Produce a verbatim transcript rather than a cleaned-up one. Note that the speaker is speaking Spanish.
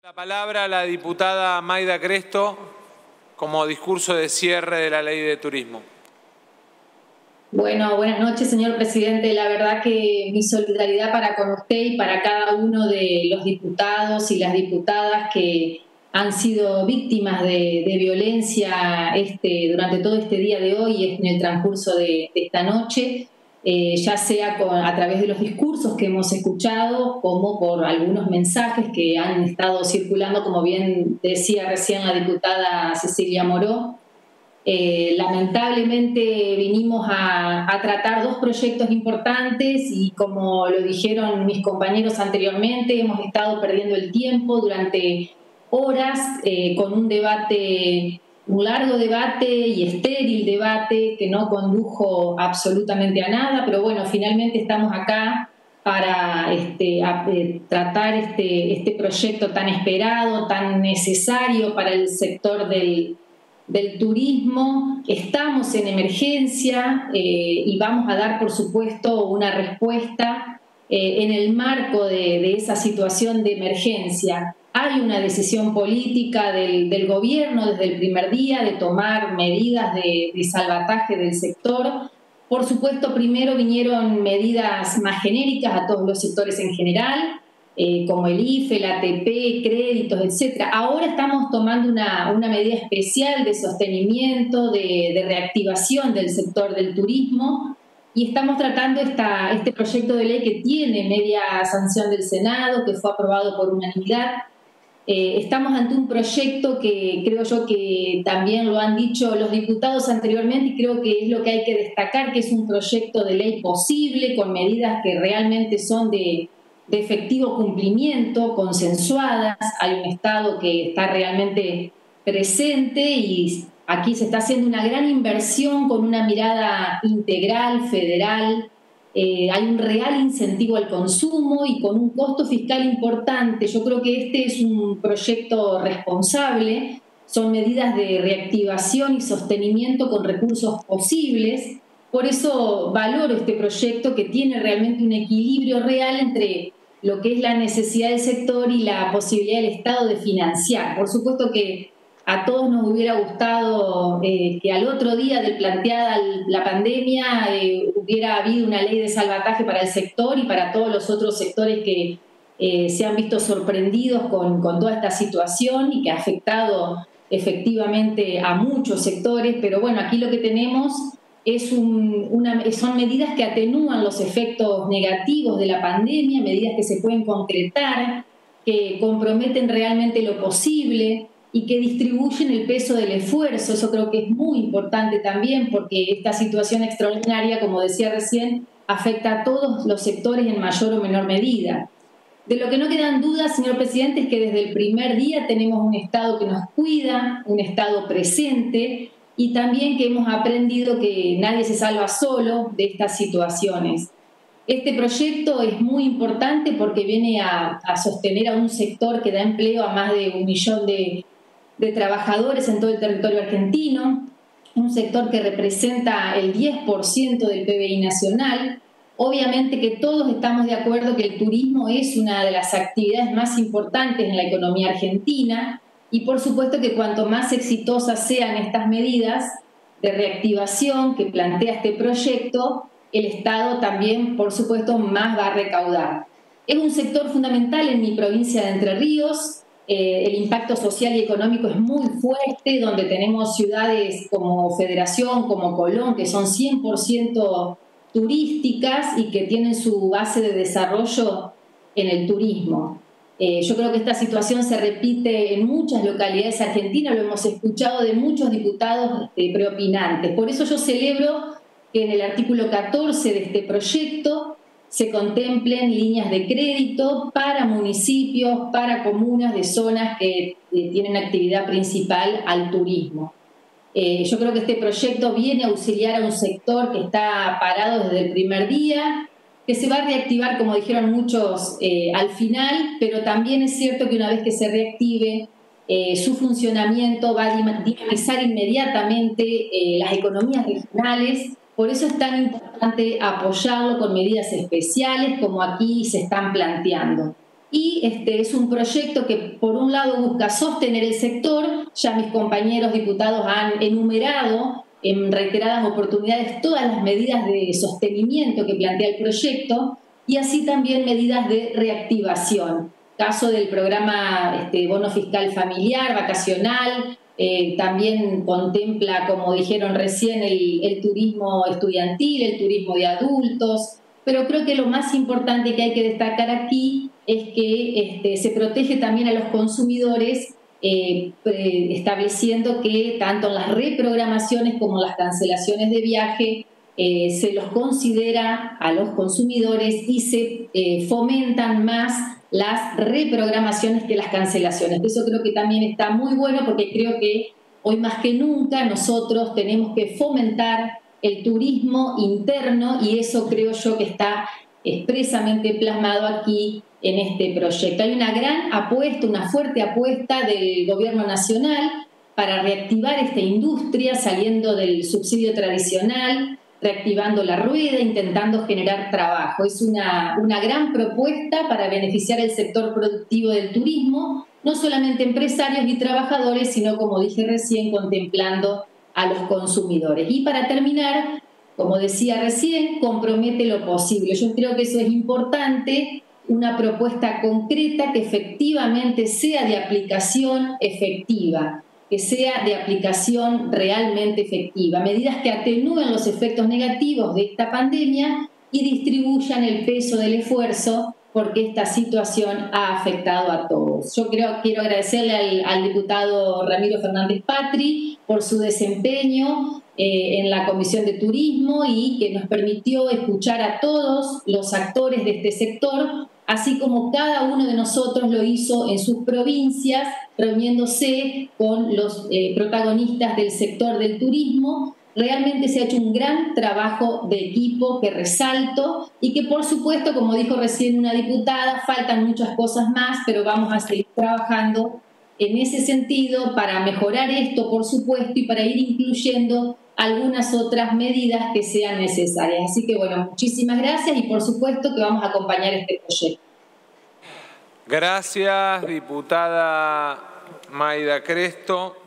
La palabra a la diputada Mayda Cresto como discurso de cierre de la Ley de Turismo. Bueno, buenas noches, señor presidente. La verdad que mi solidaridad para con usted y para cada uno de los diputados y las diputadas que han sido víctimas de, de violencia este, durante todo este día de hoy y en el transcurso de, de esta noche, eh, ya sea con, a través de los discursos que hemos escuchado, como por algunos mensajes que han estado circulando, como bien decía recién la diputada Cecilia Moró. Eh, lamentablemente vinimos a, a tratar dos proyectos importantes y, como lo dijeron mis compañeros anteriormente, hemos estado perdiendo el tiempo durante horas eh, con un debate, un largo debate y estéril debate que no condujo absolutamente a nada, pero bueno, finalmente estamos acá para este, a, eh, tratar este, este proyecto tan esperado, tan necesario para el sector del del turismo. Estamos en emergencia eh, y vamos a dar, por supuesto, una respuesta eh, en el marco de, de esa situación de emergencia. Hay una decisión política del, del gobierno desde el primer día de tomar medidas de, de salvataje del sector. Por supuesto, primero vinieron medidas más genéricas a todos los sectores en general, Eh, como el I F E, el A T P, créditos, etcétera. Ahora estamos tomando una, una medida especial de sostenimiento, de, de reactivación del sector del turismo y estamos tratando esta, este proyecto de ley que tiene media sanción del Senado, que fue aprobado por unanimidad. Eh, estamos ante un proyecto que creo yo que también lo han dicho los diputados anteriormente y creo que es lo que hay que destacar, que es un proyecto de ley posible, con medidas que realmente son de de efectivo cumplimiento, consensuadas. Hay un Estado que está realmente presente y aquí se está haciendo una gran inversión con una mirada integral, federal. Eh, hay un real incentivo al consumo y con un costo fiscal importante. Yo creo que este es un proyecto responsable, son medidas de reactivación y sostenimiento con recursos posibles. Por eso valoro este proyecto que tiene realmente un equilibrio real entre lo que es la necesidad del sector y la posibilidad del Estado de financiar. Por supuesto que a todos nos hubiera gustado eh, que al otro día de planteada la pandemia eh, hubiera habido una ley de salvataje para el sector y para todos los otros sectores que eh, se han visto sorprendidos con, con toda esta situación y que ha afectado efectivamente a muchos sectores, pero bueno, aquí lo que tenemos Es un, una, son medidas que atenúan los efectos negativos de la pandemia, medidas que se pueden concretar, que comprometen realmente lo posible y que distribuyen el peso del esfuerzo. Eso creo que es muy importante también porque esta situación extraordinaria, como decía recién, afecta a todos los sectores en mayor o menor medida. De lo que no quedan dudas, señor presidente, es que desde el primer día tenemos un Estado que nos cuida, un Estado presente, y también que hemos aprendido que nadie se salva solo de estas situaciones. Este proyecto es muy importante porque viene a, a sostener a un sector que da empleo a más de un millón de, de trabajadores en todo el territorio argentino, un sector que representa el diez por ciento del P B I nacional. Obviamente que todos estamos de acuerdo que el turismo es una de las actividades más importantes en la economía argentina, y por supuesto que cuanto más exitosas sean estas medidas de reactivación que plantea este proyecto, el Estado también, por supuesto, más va a recaudar. Es un sector fundamental en mi provincia de Entre Ríos. Eh, el impacto social y económico es muy fuerte, donde tenemos ciudades como Federación, como Colón, que son cien por ciento turísticas y que tienen su base de desarrollo en el turismo. Eh, yo creo que esta situación se repite en muchas localidades argentinas, lo hemos escuchado de muchos diputados eh, preopinantes. Por eso yo celebro que en el artículo catorce de este proyecto se contemplen líneas de crédito para municipios, para comunas de zonas que eh, tienen actividad principal al turismo. Eh, yo creo que este proyecto viene a auxiliar a un sector que está parado desde el primer día, que se va a reactivar, como dijeron muchos, eh, al final, pero también es cierto que una vez que se reactive, eh, su funcionamiento va a dinamizar inmediatamente eh, las economías regionales. Por eso es tan importante apoyarlo con medidas especiales como aquí se están planteando. y este, es un proyecto que por un lado busca sostener el sector. Ya mis compañeros diputados han enumerado en reiteradas oportunidades todas las medidas de sostenimiento que plantea el proyecto y así también medidas de reactivación. Caso del programa este, bono fiscal familiar, vacacional, eh, también contempla, como dijeron recién, el, el turismo estudiantil, el turismo de adultos, pero creo que lo más importante que hay que destacar aquí es que este, se protege también a los consumidores eh, estableciendo que tanto en las reprogramaciones como en las cancelaciones de viaje eh, se los considera a los consumidores y se eh, fomentan más las reprogramaciones que las cancelaciones. Eso creo que también está muy bueno porque creo que hoy más que nunca nosotros tenemos que fomentar el turismo interno y eso creo yo que está expresamente plasmado aquí en este proyecto. Hay una gran apuesta, una fuerte apuesta del Gobierno Nacional para reactivar esta industria saliendo del subsidio tradicional, reactivando la rueda, intentando generar trabajo. Es una, una gran propuesta para beneficiar el sector productivo del turismo, no solamente empresarios y trabajadores, sino, como dije recién, contemplando a los consumidores. Y para terminar, como decía recién, compromete lo posible. Yo creo que eso es importante, una propuesta concreta que efectivamente sea de aplicación efectiva, que sea de aplicación realmente efectiva, medidas que atenúen los efectos negativos de esta pandemia y distribuyan el peso del esfuerzo porque esta situación ha afectado a todos. Yo creo, quiero agradecerle al, al diputado Ramiro Fernández Patri por su desempeño eh, en la Comisión de Turismo y que nos permitió escuchar a todos los actores de este sector, así como cada uno de nosotros lo hizo en sus provincias, reuniéndose con los eh, protagonistas del sector del turismo. Realmente se ha hecho un gran trabajo de equipo que resalto y que, por supuesto, como dijo recién una diputada, faltan muchas cosas más, pero vamos a seguir trabajando en ese sentido para mejorar esto, por supuesto, y para ir incluyendo algunas otras medidas que sean necesarias. Así que, bueno, muchísimas gracias y, por supuesto, que vamos a acompañar este proyecto. Gracias, diputada Mayda Cresto.